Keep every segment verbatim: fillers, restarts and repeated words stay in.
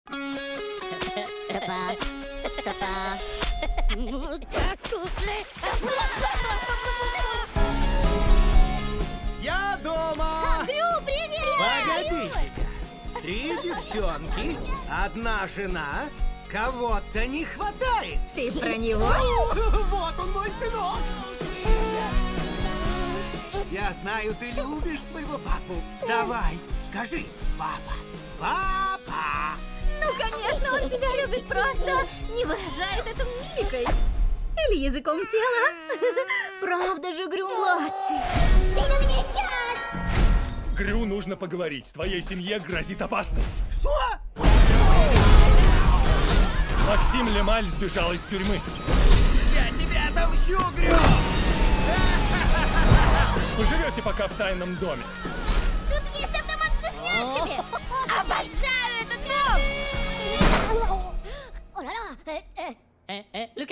Что-то... Что-то... Я дома! Грю, привет! Погодите-ка. Три девчонки, одна жена, кого-то не хватает. Ты про него? Вот он, мой сынок! Я знаю, ты любишь своего папу. Давай, скажи, папа, папа. Ну, конечно, он тебя любит, просто не выражает это мимикой. Или языком тела. Правда же, Грю-младший? Ты на меня сейчас! Грю, нужно поговорить. Твоей семье грозит опасность. Что? Максим Лемаль сбежал из тюрьмы. Я тебя отомщу, Грю! Вы живете пока в тайном доме. Тут есть автомат с вкусняшками! Обожаю этот дом! Люка!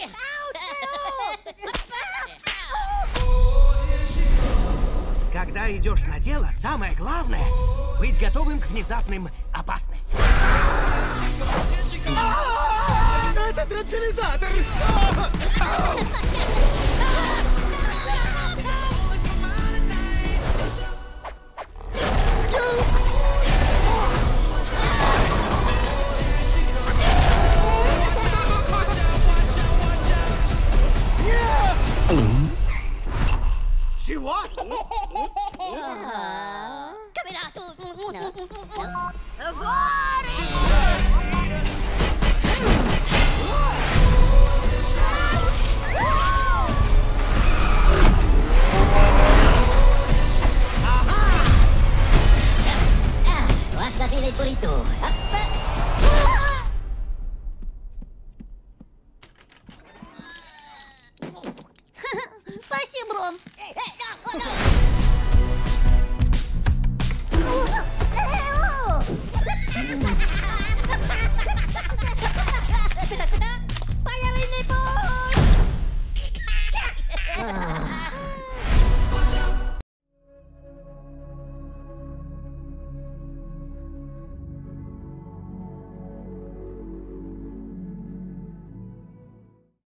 Когда идешь на дело, самое главное — быть готовым к внезапным опасностям. Это транквилизатор! Чего? Guardate il burrito. Спасибо, Рон.